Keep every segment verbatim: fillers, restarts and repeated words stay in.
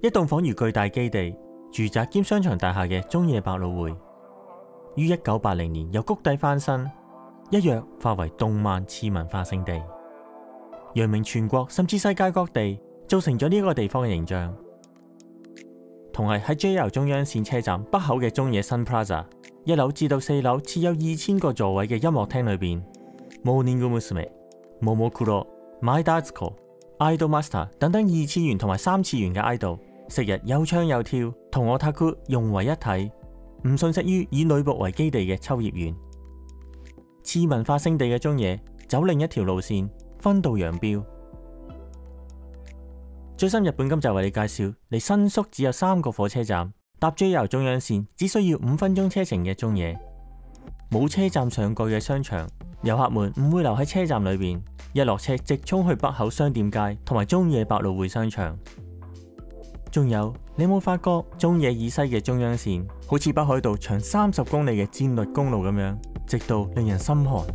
一棟仿如巨大基地、住宅兼商場大廈嘅中野百老匯，於一九八零年由谷底翻身，一躍化為動漫次文化勝地，揚名全國甚至世界各地，造成咗呢一個地方嘅形象。同係喺 J R 中央線車站北口嘅中野 Sun Plaza 一樓至到四樓設有二千個座位嘅音樂廳裏邊， Morning Musume、Momokuro、My Dazuko、Idol Master 等等二次元同埋三次元嘅 idol， 昔日又唱又跳，同我 Otaku 融為一體，唔遜色於以女僕為基地嘅秋葉原。次文化勝地嘅中野走另一條路線，分道揚鑣。最新日本今集為你介紹離新宿只有三個火車站，搭 J R 中央線只需要五分鐘車程嘅中野。冇車站上蓋嘅商場，遊客們唔會留喺車站裏邊，一落車直衝去北口商店街同埋中野百老匯商場。仲有，你有冇發覺中野以西嘅中央線好似北海道長三十公里嘅戰略公路咁樣，直到令人心寒。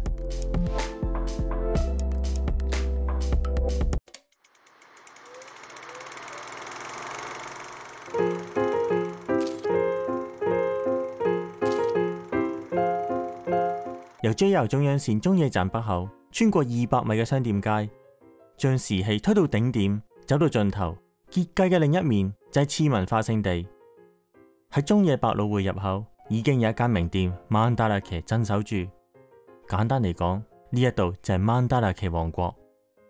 由 J R 中央線中野站北口，穿過二百米嘅商店街，將時器推到頂點，走到盡頭，結界嘅另一面就係次文化勝地。喺中野百老匯入口已經有一間名店曼達拉奇鎮守住。簡單嚟講，呢一度就係曼達拉奇王國。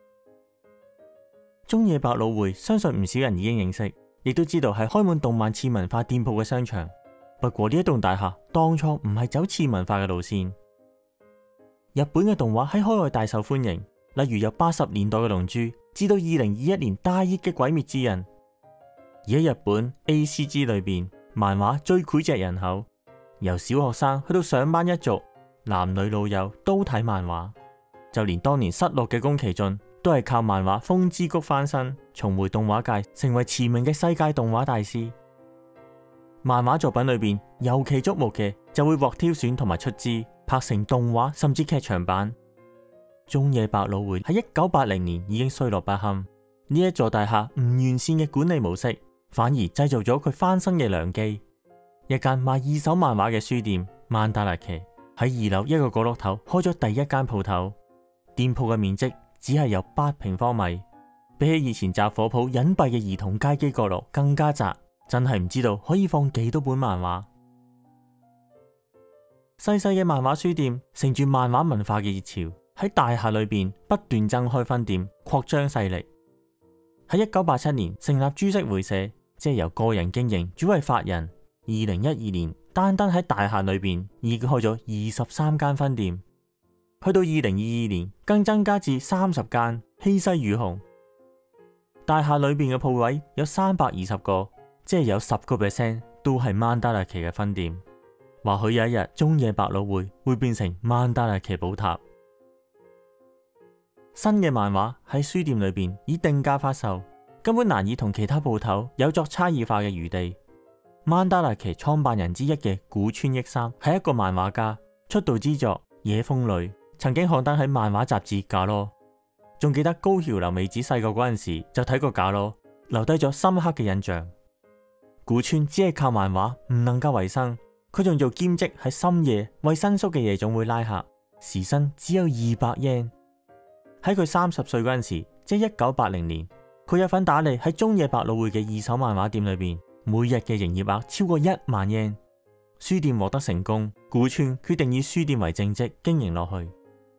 中野百老匯相信唔少人已經認識，亦都知道係開滿動漫次文化店鋪嘅商場。不過呢一棟大廈當初唔係走次文化嘅路線。日本嘅動畫喺海外大受歡迎，例如由八十年代嘅龍珠，至到二零二一年大熱嘅鬼滅之刃。而喺日本 A C G 裏邊，漫畫最膾炙人口，由小學生去到上班一族，男女老幼都睇漫畫。就連當年失落嘅宮崎駿，都係靠漫畫《風之谷》翻身，重回動畫界，成為馳名嘅世界動畫大師。漫畫作品裏邊尤其矚目嘅，就會獲挑選同埋出資拍成動畫甚至劇場版。中野百老匯喺一九八零年已經衰落不堪，呢一座大廈唔完善嘅管理模式，反而製造咗佢翻身嘅良機。一間賣二手漫畫嘅書店曼達拉奇喺二樓一個角落頭開咗第一間鋪頭，店鋪嘅面積只係有八平方米，比起以前雜貨鋪隱蔽嘅兒童街機角落更加窄，真係唔知道可以放幾多本漫畫。細細嘅漫畫書店乘住漫畫文化嘅熱潮，喺大廈裏邊不斷增開分店，擴張勢力。喺一九八七年成立株式會社，即係由個人經營轉為法人。二零一二年單單喺大廈裏邊已經開咗二十三間分店，去到二零二二年更增加至三十間，氣勢如虹。大廈裏邊嘅鋪位有三百二十個，即係有十個 percent 都係曼達拉奇嘅分店。或許有一日，中野百老匯會變成曼達拉奇寶塔。新嘅漫畫喺書店裏邊以定價發售，根本難以同其他鋪頭有作差異化嘅餘地。曼達拉奇創辦人之一嘅古川益三係一個漫畫家，出道之作《野風女》曾經刊登喺漫畫雜誌《假羅》，仲記得高橋留美子細個嗰陣時就睇過《假羅》，留低咗深刻嘅印象。古川只係靠漫畫唔能夠維生。佢仲做兼職喺深夜為新宿嘅夜總會拉客，時薪只有二百日圓。喺佢三十歲嗰陣時，即係一九八零年，佢有份打理喺中野百老匯嘅二手漫畫店裏邊，每日嘅營業額超過一萬日圓。書店獲得成功，古川決定以書店為正職經營落去。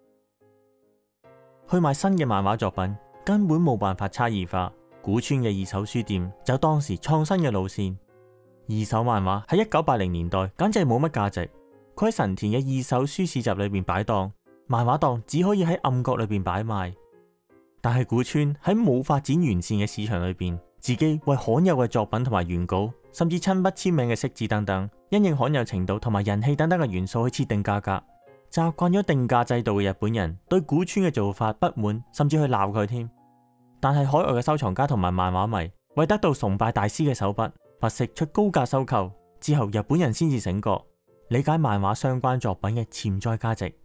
去賣新嘅漫畫作品根本冇辦法差異化，古川嘅二手書店走當時創新嘅路線。二手漫畫喺一九八零年代簡直係冇乜價值，佢喺神田嘅二手書市集裏邊擺檔，漫畫檔只可以喺暗角裏邊擺賣。但係古川喺冇發展完善嘅市場裏邊，自己為罕有嘅作品同埋原稿，甚至親筆簽名嘅色紙等等，因應罕有程度同埋人氣等等嘅元素去設定價格。習慣咗定價制度嘅日本人對古川嘅做法不滿，甚至去鬧佢添。但係海外嘅收藏家同埋漫畫迷為得到崇拜大師嘅手筆，不惜出高價收購。之後日本人先至醒覺，理解漫畫相關作品嘅潛在價值。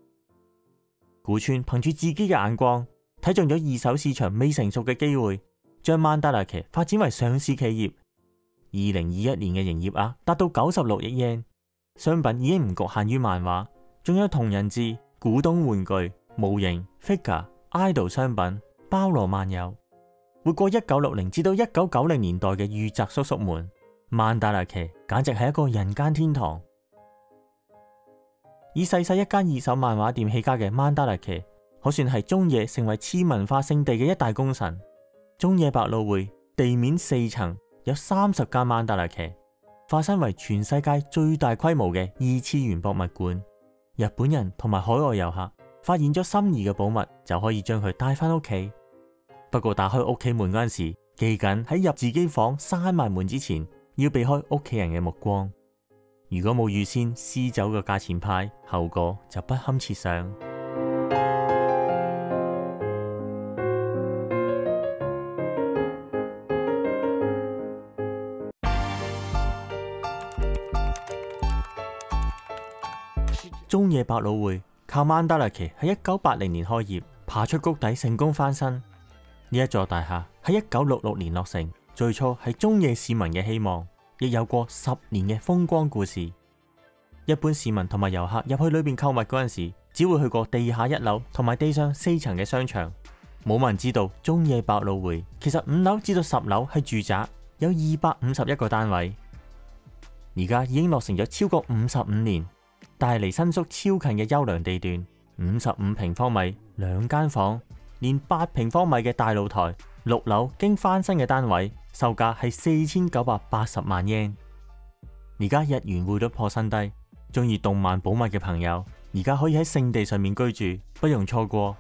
古川憑住自己嘅眼光，睇中咗二手市場未成熟嘅機會， 將曼達拿騎發展為上市企業。二零二一年嘅營業額達到九十六億日圓，商品已經唔局限於漫畫，仲有同人誌、古董玩具、模型、figure、idol 商品，包羅萬有。活過一九六零至到一九九零年代嘅御宅叔叔們，曼達拿騎簡直係一個人間天堂。以細細一間二手漫畫店起家嘅曼達拿騎，可算係中野成為次文化聖地嘅一大功臣。中野百老匯地面四層有三十間曼達拿騎，化身為全世界最大規模嘅二次元博物館。日本人同埋海外遊客發現咗心儀嘅寶物，就可以將佢帶翻屋企。不過打開屋企門嗰陣時，記緊喺入自己房閂埋門之前，要避開屋企人嘅目光。如果冇預先撕走個價錢牌，後果就不堪設想。中野百老匯靠曼達拿騎喺一九八零年開業，爬出谷底成功翻身。呢一座大廈喺一九六六年落成，最初係中野市民嘅希望，亦有過十年嘅風光故事。一般市民同埋遊客入去裏邊購物嗰陣時，只會去過地下一樓同埋地上四層嘅商場，冇人知道中野百老匯其實五樓至到十樓係住宅，有二百五十一個單位。而家已經落成咗超過五十五年。但係離新宿超近嘅優良地段，五十五平方米兩間房，連八平方米嘅大露台，六樓經翻新嘅單位，售價係四千九百八十萬日圓。而家日元匯率破新低，中意動漫寶物嘅朋友，而家可以喺聖地上面居住，不容錯過。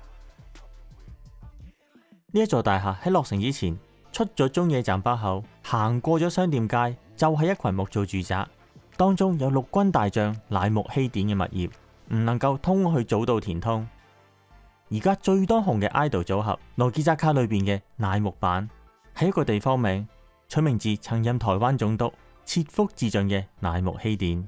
呢一座大廈喺落成之前，出咗中野站北口，行過咗商店街，就係一群木造住宅。當中有陸軍大將乃木希典嘅物業，唔能夠通去早稻田通。而家最當紅嘅 idol 組合羅傑扎卡裏邊嘅乃木坂，係一個地方名，取名自曾任台灣總督切腹自盡嘅乃木希典。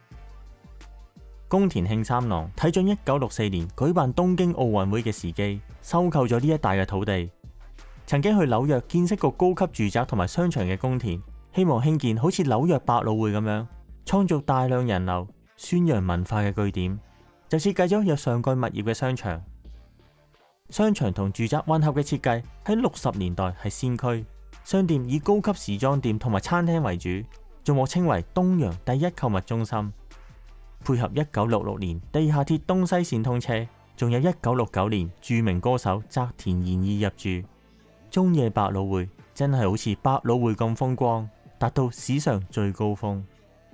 宮田慶三郎睇準一九六四年舉辦東京奧運會嘅時機，收購咗呢一帶嘅土地。曾經去紐約見識過高級住宅同埋商場嘅宮田，希望興建好似紐約百老匯咁樣，創造大量人流、宣揚文化嘅據點，就設計咗有上蓋物業嘅商場。商場同住宅混合嘅設計喺六十年代係先驅，商店以高級時裝店同埋餐廳為主，仲獲稱為東洋第一購物中心。配合一九六六年地下鐵東西線通車，仲有一九六九年著名歌手澤田研二入住，中野百老匯真係好似百老匯咁風光，達到史上最高峰。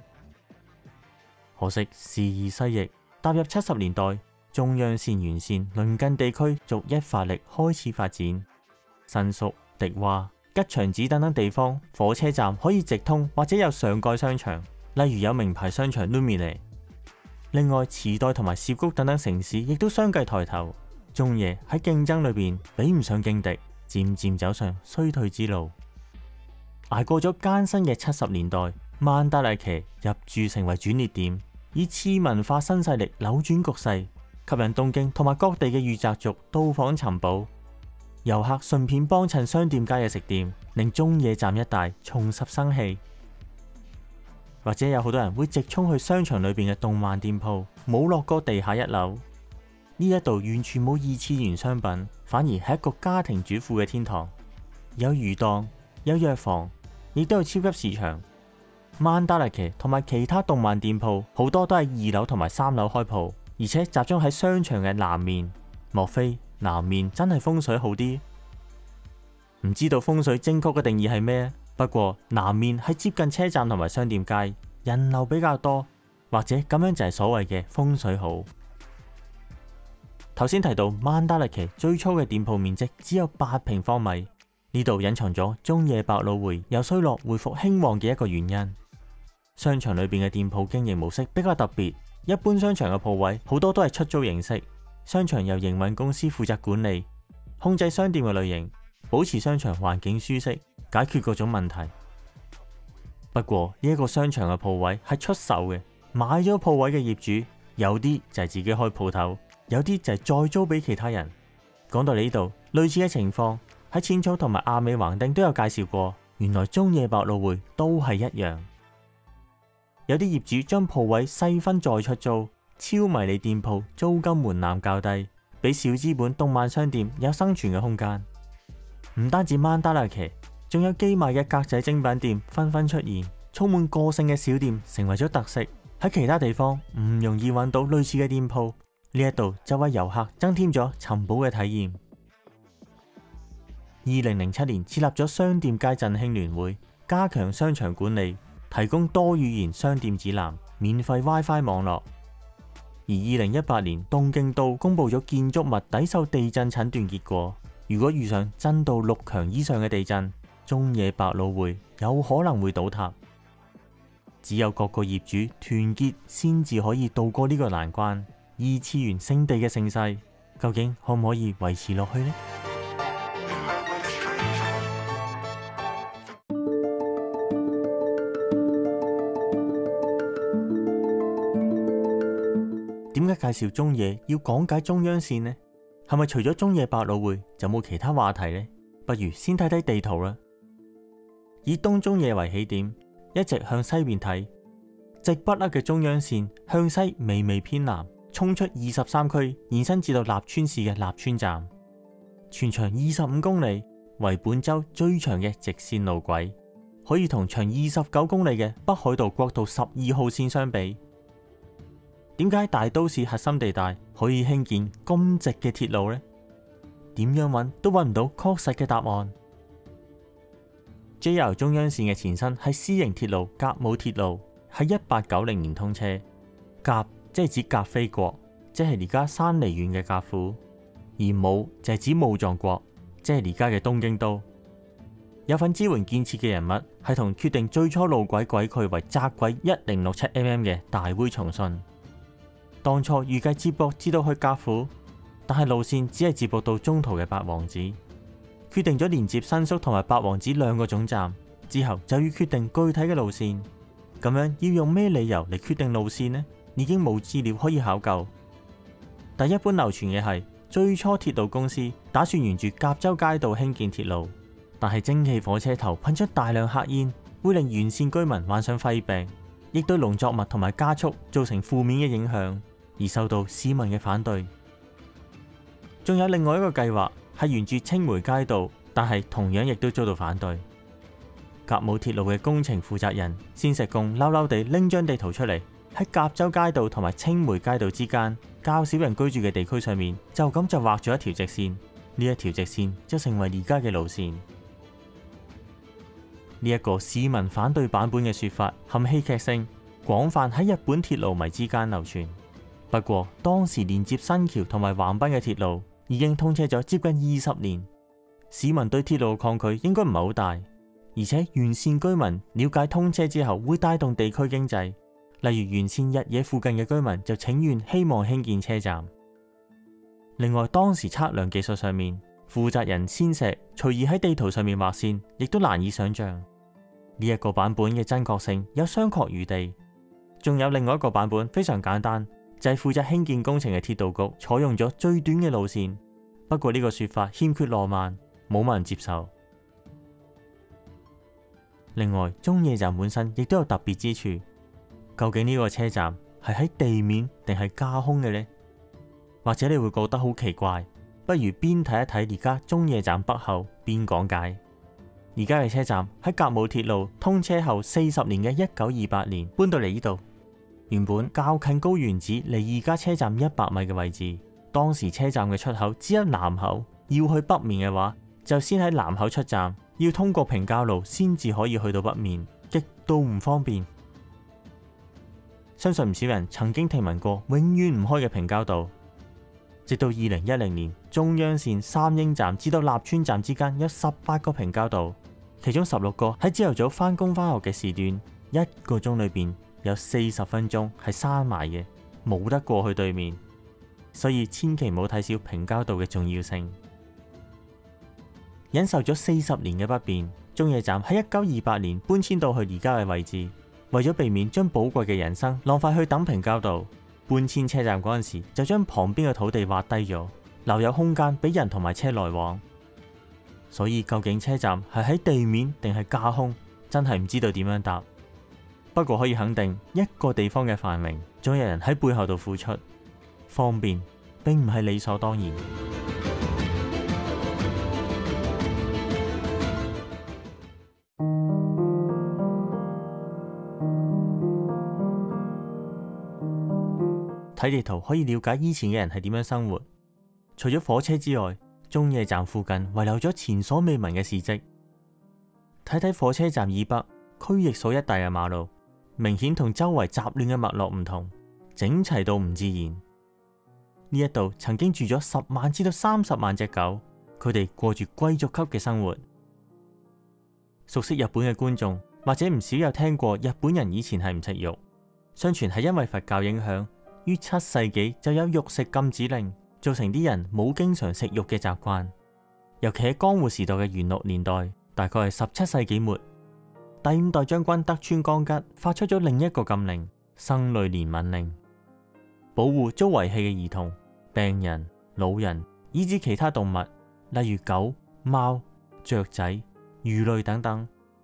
可惜時移世易，踏入七十年代，中央線沿線鄰近地區逐一發力開始發展，新宿、迪化、吉祥寺等等地方火車站可以直通或者有上蓋商場，例如有名牌商場 Lumine。另外，池袋同埋涉谷等等城市亦都相繼抬頭，中野喺競爭裏邊比唔上勁敵，漸漸走上衰退之路。捱過咗艱辛嘅七十年代，曼達拿騎入駐成為轉捩點，以次文化新勢力扭轉局勢，吸引東京同埋各地嘅御宅族到訪尋寶，遊客順便幫襯商店街嘅食店，令中野站一帶重拾生氣。或者有好多人會直衝去商場裏邊嘅動漫店鋪，冇落過地下一樓。呢一度完全冇二次元商品，反而係一個家庭主婦嘅天堂，有魚檔，有藥房，亦都有超級市場。曼達拿騎同埋其他動漫店鋪好多都係二樓同埋三樓開鋪，而且集中喺商場嘅南面。莫非南面真係風水好啲？唔知道風水正確嘅定義係咩？不過南面係接近車站同埋商店街，人流比較多，或者咁樣就係所謂嘅風水好。頭先提到曼達拿騎最初嘅店鋪面積只有八平方米，呢度隱藏咗中野百老匯由衰落回復興旺嘅一個原因。商場裏邊嘅店鋪經營模式比較特別，一般商場嘅鋪位好多都係出租形式，商場由營運公司負責管理，控制商店嘅類型，保持商場環境舒適，解決各種問題。不過呢一個商場嘅鋪位係出售嘅，買咗鋪位嘅業主有啲就係自己開鋪頭，有啲就係再租俾其他人。講到呢度，類似嘅情況喺淺草同埋亞美橫丁都有介紹過，原來中野百老匯都係一樣。有啲業主將鋪位細分再出租，超迷你店鋪租金門檻較低，俾小資本動漫商店有生存嘅空間。唔單止曼達拉奇，仲有機賣嘅格仔精品店紛紛出現，充滿個性嘅小店成為咗特色。喺其他地方唔容易揾到類似嘅店鋪，呢一度就為遊客增添咗尋寶嘅體驗。二零零七年設立咗商店街振興聯會，加強商場管理，提供多語言商店指南、免費 WiFi 網絡。而二零一八年東京都公布咗建築物抵受地震診斷結果，如果遇上震度六強以上嘅地震，中野百老匯有可能會倒塌。只有各個業主團結，先至可以渡過呢個難關。二次元聖地嘅盛世，究竟可唔可以維持落去呢？點解介紹中野要講解中央線呢？係咪除咗中野百老匯就冇其他話題呢？不如先睇睇地圖啦。以東中野為起點，一直向西邊睇，直不甩嘅中央線向西微微偏南，衝出二十三區，延伸至到立川市嘅立川站，全長二十五公里，為本州最長嘅直線路軌，可以同長二十九公里嘅北海道國道十二號線相比。點解大都市核心地帶可以興建咁直嘅鐵路呢？點樣揾都揾唔到確實嘅答案。J R 中央線嘅前身係私營鐵路甲武鐵路，喺一八九零年通車。甲即係指甲飛國，即係而家山梨縣嘅甲府；而武就係指武藏國，即係而家嘅東京都。有份支援建設嘅人物係同決定最初路軌軌距為窄軌一零六七 mm 嘅大會重信。當初預計接駁至到去甲府，但係路線只係接駁到中途嘅八王子。決定咗連接新宿同埋八王子兩個總站之後，就要決定具體嘅路線。咁樣要用咩理由嚟決定路線呢？已經冇資料可以考究。但一般流傳嘅係，最初鐵路公司打算沿住甲州街道興建鐵路，但係蒸汽火車頭噴出大量黑煙，會令沿線居民患上肺病，亦對農作物同埋家畜造成負面嘅影響，而受到市民嘅反對。仲有另外一個計劃係沿住青梅街道，但係同樣亦都遭到反對。甲武鐵路嘅工程負責人先石共嬲嬲地拎張地圖出嚟，喺甲州街道同埋青梅街道之間較少人居住嘅地區上面，就咁就畫咗一條直線。呢一條直線就成為而家嘅路線。呢一個市民反對版本嘅說法含戲劇性，廣泛喺日本鐵路迷之間流傳。不過當時連接新橋同埋橫濱嘅鐵路已經通車咗接近二十年，市民對鐵路嘅抗拒應該唔係好大。而且沿線居民了解通車之後會帶動地區經濟，例如沿線日野附近嘅居民就請願希望興建車站。另外當時測量技術上面，負責人先石隨意喺地圖上面畫線，亦都難以想象。呢一個版本嘅真確性有商榷餘地。仲有另外一個版本非常簡單，就係負責興建工程嘅鐵道局採用咗最短嘅路線。不過呢個說法欠缺浪漫，冇乜人接受。另外，中野站本身亦都有特別之處。究竟呢個車站係喺地面定係架空嘅呢？或者你會覺得好奇怪，不如邊睇一睇而家中野站北後邊講解。而家嘅車站喺甲武鐵路通車後四十年嘅一九二八年搬到嚟呢度，原本較近高原寺離而家車站一百米嘅位置。當時車站嘅出口只有南口，要去北面嘅話，就先喺南口出站。要通過平交路先至可以去到北面，極度唔方便。相信唔少人曾經聽聞過永遠唔開嘅平交道。直到二零一零年，中央線三鷹站至到立川站之間有十八個平交道，其中十六個喺朝頭早返工返學嘅時段，一個鐘裏邊有四十分鐘係閂埋嘅，冇得過去對面。所以千祈唔好睇小平交道嘅重要性。忍受咗四十年嘅不便，中野站喺一九二八年搬遷到去而家嘅位置。為咗避免將寶貴嘅人生浪費去等平交道，搬遷車站嗰陣時就將旁邊嘅土地挖低咗，留有空間俾人同埋車來往。 所以究竟車站係喺地面定係架空，真係唔知道點樣答。不過可以肯定，一個地方嘅繁榮，總有人喺背後度付出。方便並唔係理所當然。睇地圖可以了解以前嘅人係點樣生活。除咗火車之外，中野站附近遺留咗前所未聞嘅事跡。睇睇火車站以北區役所一帶嘅馬路，明顯同周圍雜亂嘅脈絡唔同，整齊到唔自然。呢一度曾經住咗十萬至到三十萬隻狗，佢哋過住貴族級嘅生活。熟悉日本嘅觀眾或者唔少有聽過日本人以前係唔食肉，相傳係因為佛教影響，於七世紀就有肉食禁止令，造成啲人冇經常食肉嘅習慣。尤其喺江戶時代嘅元祿年代，大概係十七世紀末，第五代將軍德川綱吉發出咗另一個禁令——生類憐憫令，保護遭遺棄嘅兒童、病人、老人，以至其他動物，例如狗、貓、雀仔、魚類等等。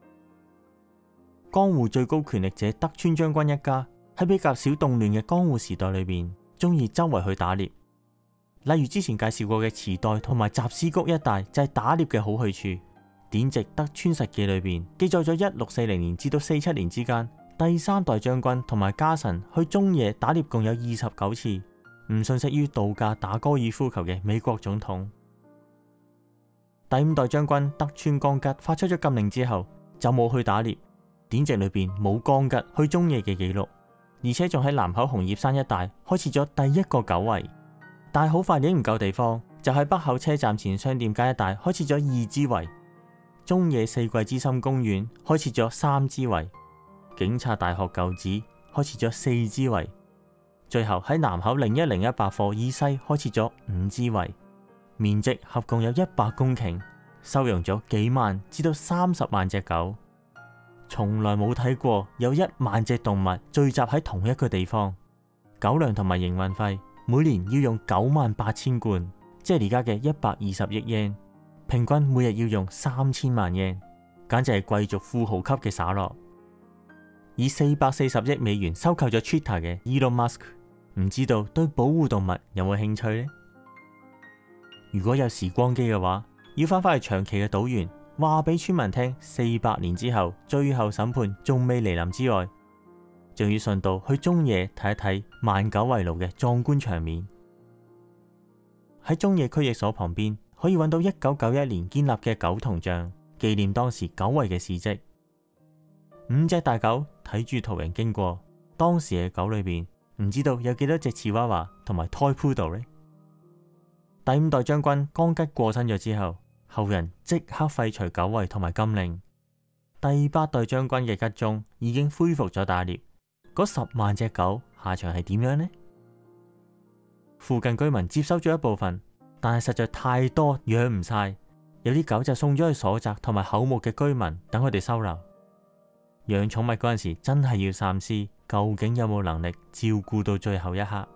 江戶最高權力者德川將軍一家喺比較少動亂嘅江戶時代裏邊，中意周圍去打獵。例如之前介紹過嘅池袋同埋雜司谷一帶就係打獵嘅好去處。典籍《德川實記》裏邊記載咗一六四零年至到四七年之間，第三代將軍同埋家臣去中野打獵共有二十九次，唔遜色於度假打高爾夫球嘅美國總統。第五代將軍德川綱吉發出咗禁令之後，就冇去打獵。典籍裏邊冇綱吉去中野嘅記錄，而且仲喺南口紅葉山一帶開設咗第一個狗圍。但係好快已經唔夠地方，就喺北口車站前商店街一帶開設咗二支圍。中野四季之森公園開設咗三支圍，警察大學舊址開設咗四支圍，最後喺南口零一零一百貨以西開設咗五支圍，面積合共有一百公頃，收容咗幾萬至到三十萬隻狗。從來冇睇過有一萬隻動物聚集喺同一個地方。狗糧同埋營運費每年要用九萬八千貫，即係而家嘅一百二十億yen，平均每日要用三千萬yen，簡直係貴族富豪級嘅灑落。以四百四十億美元收購咗 Twitter 嘅 Elon Musk， 唔知道對保護動物有冇興趣呢？如果有時光機嘅話，要翻返去長崎嘅島原，話俾村民聽，四百年之後最後審判仲未嚟臨之外，仲要順道去中野睇一睇萬九圍爐嘅壯觀場面。喺中野區役所旁邊可以揾到一九九一年建立嘅狗銅像，紀念當時狗圍嘅事蹟。五隻大狗睇住途人經過，當時嘅狗裏邊唔知道有幾多隻芝娃娃同埋 Toy Poodle 呢？第五代將軍江吉過身咗之後，後人即刻廢除狗圍同埋禁令。第八代將軍嘅吉宗已經恢復咗打獵，嗰十萬隻狗下場係點樣呢？附近居民接收咗一部分，但係實在太多養唔晒，有啲狗就送咗去所宅同埋口目嘅居民等佢哋收留。養寵物嗰陣時真係要三思，究竟有冇能力照顧到最後一刻。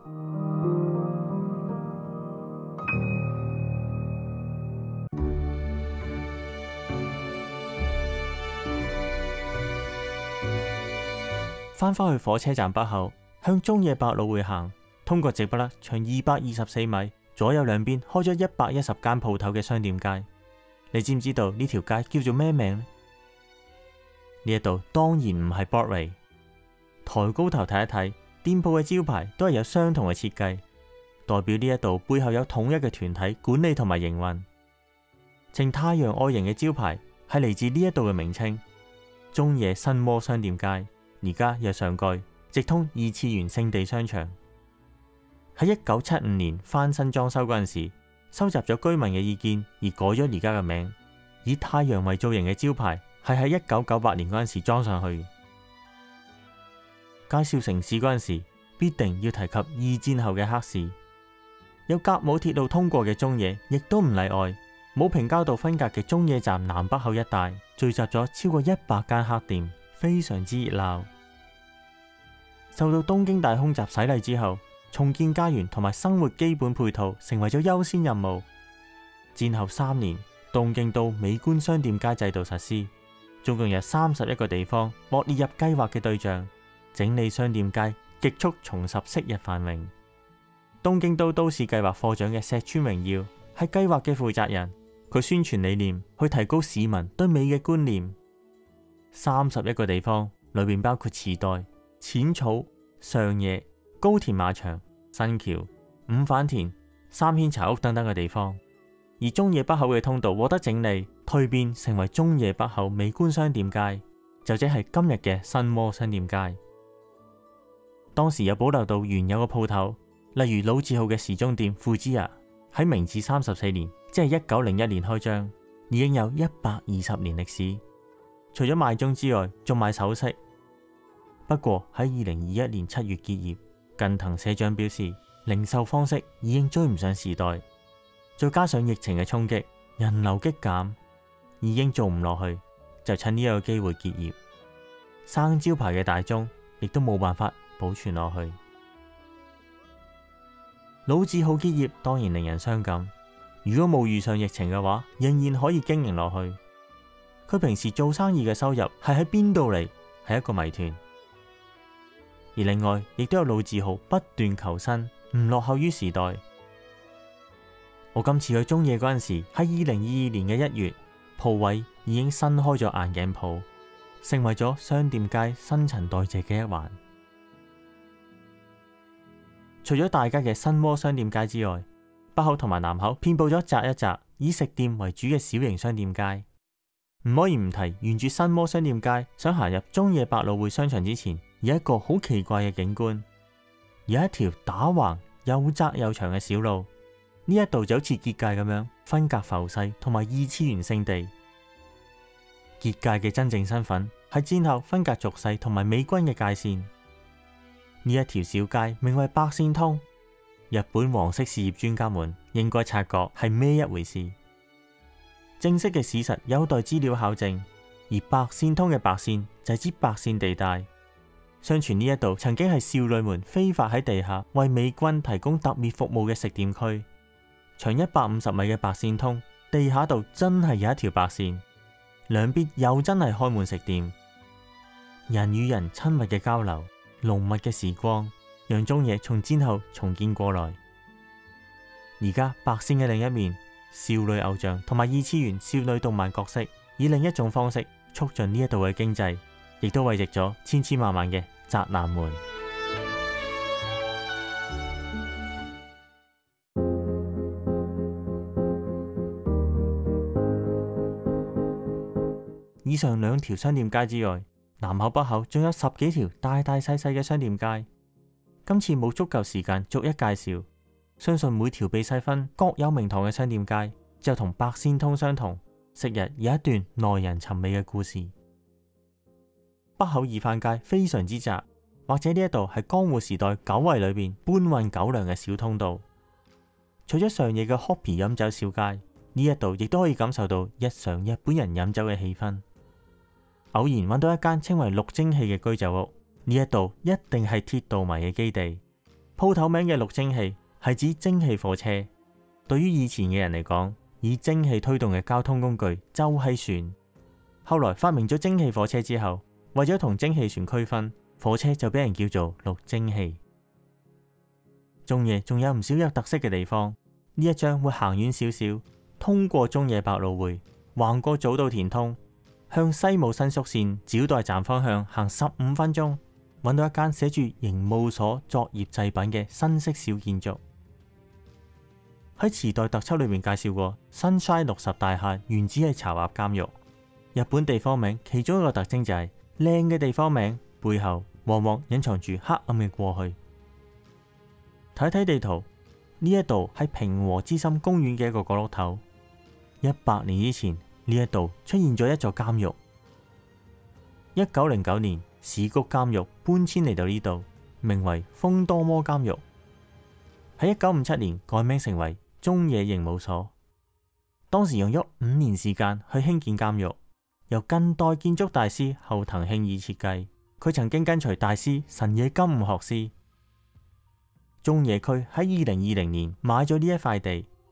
翻返去火車站北口，向中野百老匯行，通過直不甩長二百二十四米，左右兩邊開咗一百一十間鋪頭嘅商店街。你知唔知道呢條街叫做咩名呢？呢一度當然唔係 Broadway。抬高頭睇一睇，店鋪嘅招牌都係有相同嘅設計，代表呢一度背後有統一嘅團體管理同埋營運。呈太陽外形嘅招牌係嚟自呢一度嘅名稱——中野新窩商店街。而家有上蓋，直通二次元聖地商場。喺一九七五年翻新裝修嗰陣時，收集咗居民嘅意見而改咗而家嘅名。以太陽為造型嘅招牌係喺一九九八年嗰陣時裝上去。介紹城市嗰陣時，必定要提及二戰後嘅黑市。有甲武鐵路通過嘅中野，亦都唔例外。冇平交道分隔嘅中野站南北口一帶，聚集咗超過一百間黑店。非常之熱鬧。受到東京大空襲洗禮之後，重建家園同埋生活基本配套成為咗優先任務。戰後三年， 東京都美觀商店街制度實施，總共有三十一個地方獲列入計劃嘅對象，整理商店街，極速重拾昔日繁榮。東京都都市計劃課長嘅石川榮耀係計劃嘅負責人，佢宣傳理念去提高市民對美嘅觀念。三十一個地方裏面包括池袋、淺草、上野、高田馬場、新橋、五反田、三軒茶屋等等嘅地方，而中野北口嘅通道獲得整理，蛻變成為中野北口美觀商店街，就即係今日嘅新窩商店街。當時有保留到原有嘅鋪頭，例如老字號嘅時鐘店富之屋，喺明治三十四年，即係一九零一年開張，已經有一百二十年歷史。除咗賣鐘之外，仲賣首飾。不過喺二零二一年七月結業，近藤社長表示，零售方式已經追唔上時代，再加上疫情嘅衝擊，人流激減，已經做唔落去，就趁呢一個機會結業。生招牌嘅大鐘亦都冇辦法保存落去。老字號結業當然令人傷感，如果冇遇上疫情嘅話，仍然可以經營落去。佢平時做生意嘅收入係喺邊度嚟，係一個謎團。而另外亦都有老字號不斷求新，唔落後於時代。我今次去中野嗰陣時，喺二零二二年嘅一月，鋪位已經新開咗眼鏡鋪，成為咗商店街新陳代謝嘅一環。除咗大家嘅新窩商店街之外，北口同埋南口遍佈咗窄一窄以食店為主嘅小型商店街。唔可以唔提，沿住新窩商店街想行入中野百老匯商場之前，有一個好奇怪嘅景觀，有一條打橫又窄又長嘅小路，呢一度就好似結界咁樣分隔浮世同埋二次元聖地。結界嘅真正身份係戰後分隔俗世同埋美軍嘅界線。呢一條小街名為八線通，日本皇室事業專家們應該察覺係咩一回事。正式嘅史實有待資料考證，而白線通嘅白線就係指白線地帶。相傳呢一度曾經係少女們非法喺地下為美軍提供特別服務嘅食店區。長一百五十米嘅白線通地下度真係有一條白線，兩邊又真係開滿食店，人與人親密嘅交流，濃密嘅時光，讓中野從戰後重建過來。而家白線嘅另一面，少女偶像同埋二次元少女動漫角色，以另一種方式促進呢一度嘅經濟，亦都慰藉咗千千萬萬嘅宅男們。以上兩條商店街之外，南口北口仲有十幾條大大細細嘅商店街。今次冇足夠時間逐一介紹，相信每條被細分各有名堂嘅商店街，就同白線通相同，昔日有一段耐人尋味嘅故事。北口二番街非常之窄，或者呢一度係江戶時代九圍裏邊搬運狗糧嘅小通道。除咗上野嘅 Hoppy 飲酒小街，呢一度亦都可以感受到日常日本人飲酒嘅氣氛。偶然揾到一間稱為綠蒸氣嘅居酒屋，呢一度一定係鐵道迷嘅基地。鋪頭名嘅綠蒸氣係指蒸汽火車。對於以前嘅人嚟講，以蒸汽推動嘅交通工具就係船。後來發明咗蒸汽火車之後，為咗同蒸汽船區分，火車就俾人叫做綠蒸氣。中野仲有唔少有特色嘅地方，呢一張會行遠少少，通過中野百老匯，橫過早稻田通，向西武新宿線沼袋站方向行十五分鐘，揾到一間寫住刑務所作業製品嘅新式小建築。喺時代特輯裏面介紹過，新 Sunshine 六十大廈原址係巢鴨監獄。日本地方名其中一個特徵就係靚嘅地方名背後往往隱藏住黑暗嘅過去。睇睇地圖，呢一度係平和之森公園嘅一個角落頭。一百年之前，呢一度出現咗一座監獄。一九零九年，市谷監獄搬遷嚟到呢度，名為豐多摩監獄。喺一九五七年改名成為中野刑務所。當時用咗五年時間去興建監獄，由近代建築大師後藤慶二設計。佢曾經跟隨大師神野金吾學師。中野區喺二零二零年買咗呢一塊地，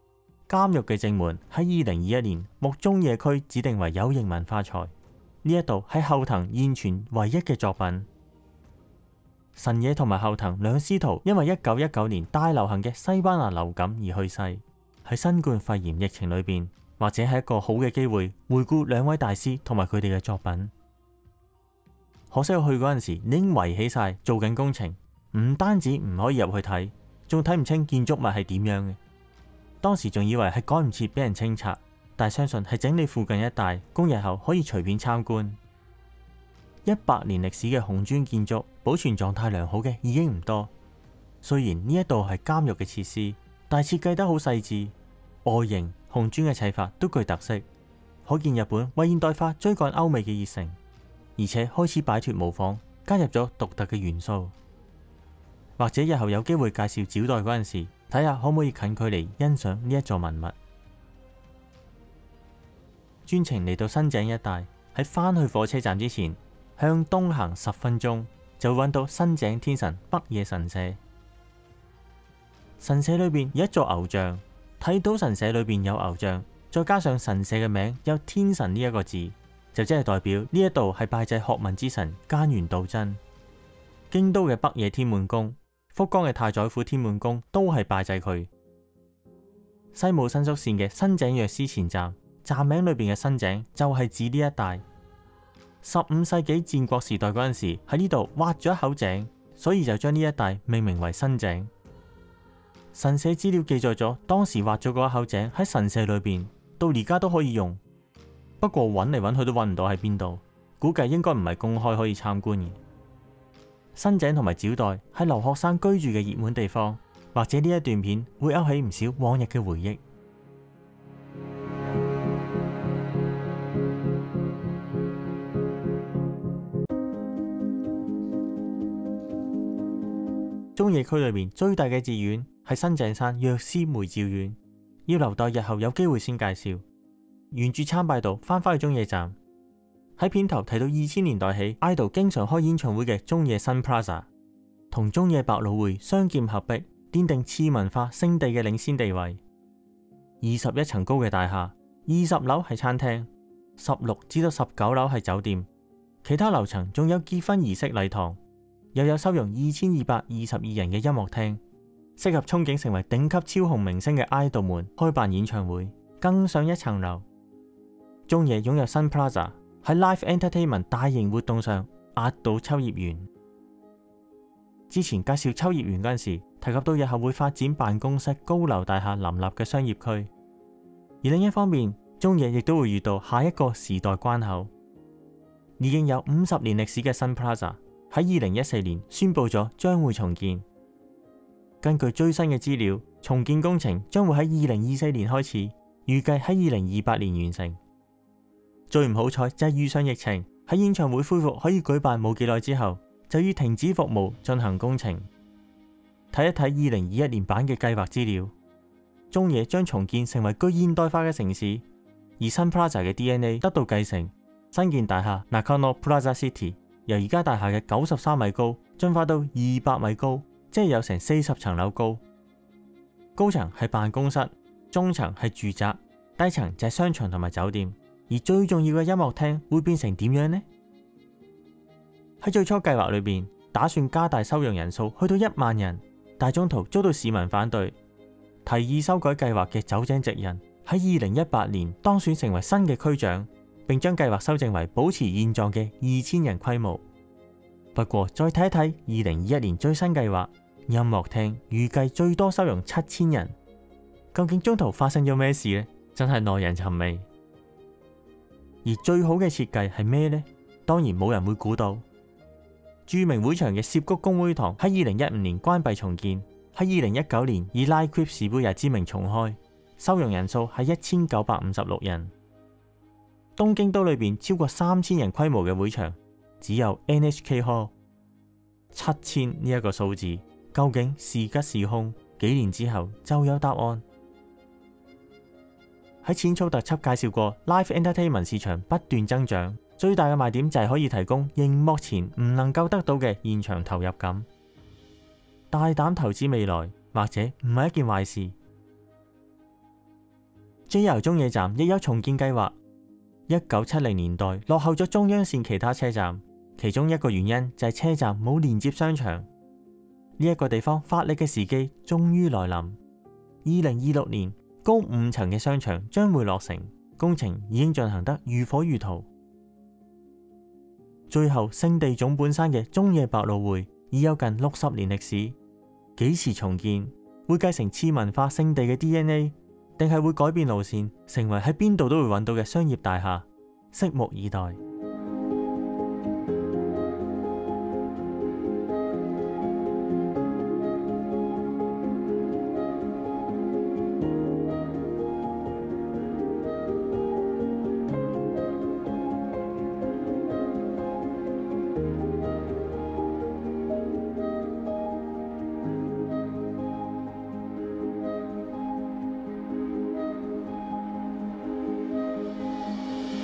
監獄嘅正門喺二零二一年木中野區指定為有形文化財，呢一度係後藤現存唯一嘅作品。神野同埋後藤兩師徒因為一九一九年大流行嘅西班牙流感而去世。喺新冠肺炎疫情裏邊，或者係一個好嘅機會回顧兩位大師同埋佢哋嘅作品。可惜我去嗰陣時已經圍起晒做緊工程，唔單止唔可以入去睇，仲睇唔清建築物係點樣嘅。當時仲以為係趕唔切俾人清拆，但係相信係整理附近一帶，供日後可以隨便參觀。一百年歷史嘅紅磚建築保存狀態良好嘅已經唔多。雖然呢一度係監獄嘅設施，但係設計得好細緻，外形紅磚嘅砌法都具特色，可見日本為現代化追趕歐美嘅熱誠，而且開始擺脫模仿，加入咗獨特嘅元素。或者日後有機會介紹沼袋嗰陣時，睇下可唔可以近距離欣賞呢一座文物。專程嚟到新井一帶，喺返去火車站之前，向東行十分鐘就會揾到新井天神北野神社。神社裏邊有一座牛像，睇到神社裏邊有牛像，再加上神社嘅名有天神呢一個字，就即係代表呢一度係拜祭學問之神菅原道真。京都嘅北野天滿宮、福岡嘅太宰府天滿宮都係拜祭佢。西武新宿線嘅新井藥師前站，站名裏邊嘅新井就係指呢一帶。十五世紀戰國時代嗰陣時喺呢度挖咗一口井，所以就將呢一帶命名為新井。神社資料記載咗當時挖咗嗰一口井喺神社裏邊，到而家都可以用。不過揾嚟揾去都揾唔到喺邊度，估計應該唔係公開可以參觀嘅。新井同埋沼袋係留學生居住嘅熱門地方，或者呢一段片會勾起唔少往日嘅回憶。中野區裏面最大嘅寺院係新井山藥師梅照院，要留待日後有機會先介紹。沿住參拜道翻返去中野站，喺片頭提到二千年代起 idol 經常開演唱會嘅中野新 Plaza， 同中野百老匯雙劍合璧，奠定次文化聖地嘅領先地位。二十一層高嘅大廈，二十樓係餐廳，十六至到十九樓係酒店，其他樓層仲有結婚儀式禮堂，又有收容二千二百二十二人嘅音樂廳，適合憧憬成為頂級超紅明星嘅 idol 們開辦演唱會。更上一層樓，中野擁有新 Plaza， 喺 Live Entertainment 大型活動上壓倒秋葉原。之前介紹秋葉原嗰陣時，提及到日後會發展辦公室高樓大廈林立嘅商業區。而另一方面，中野亦都會遇到下一個時代關口。已經有五十年歷史嘅新 Plaza 喺二零一四年宣布咗將會重建。根據最新嘅資料，重建工程將會喺二零二四年開始，預計喺二零二八年完成。最唔好彩就係遇上疫情，喺演唱會恢復可以舉辦冇幾耐之後，就要停止服務進行工程。睇一睇二零二一年版嘅計劃資料，中野將重建成為具現代化嘅城市，而新 Plaza 嘅 D N A 得到繼承。新建大廈 Nakano Plaza City 由而家大廈嘅九十三米高進化到二百米高，即係有成四十層樓高。高層係辦公室，中層係住宅，低層就係商場同埋酒店。而最重要嘅音樂廳會變成點樣呢？喺最初計劃裏邊，打算加大收容人數去到一萬人，但中途遭到市民反對，提議修改計劃嘅酒井直人喺二零一八年當選成為新嘅區長，並將計劃修正為保持現狀嘅二千人規模。不過再睇一睇二零二一年最新計劃，音樂廳預計最多收容七千人。究竟中途發生咗咩事呢？真係耐人尋味。而最好嘅設計係咩呢？當然冇人會估到。著名會場嘅涉谷公會堂喺二零一五年關閉重建，喺二零一九年以 Live Clip 時杯日之名重開，收容人數係一千九百五十六人。東京都裏邊超過三千人規模嘅會場，只有 N H K Hall。七千呢一個數字究竟是吉是凶？幾年之後就有答案。喺淺草特輯介紹過 Live Entertainment 市場不斷增長，最大嘅賣點就係可以提供熒幕前唔能夠得到嘅現場投入感。大膽投資未來，或者唔係一件壞事。 J R 中野站亦有重建計劃。一九七零年代落後咗中央線其他車站，其中一個原因就係車站冇連接商場。呢一個地方發力嘅時機終於來臨。二零二六年，高五層嘅商場將會落成，工程已經進行得如火如荼。最後，勝地總本山嘅中野百老匯已有近六十年歷史，幾時重建？會繼承次文化勝地嘅 D N A， 定係會改變路線，成為喺邊度都會揾到嘅商業大廈？拭目以待。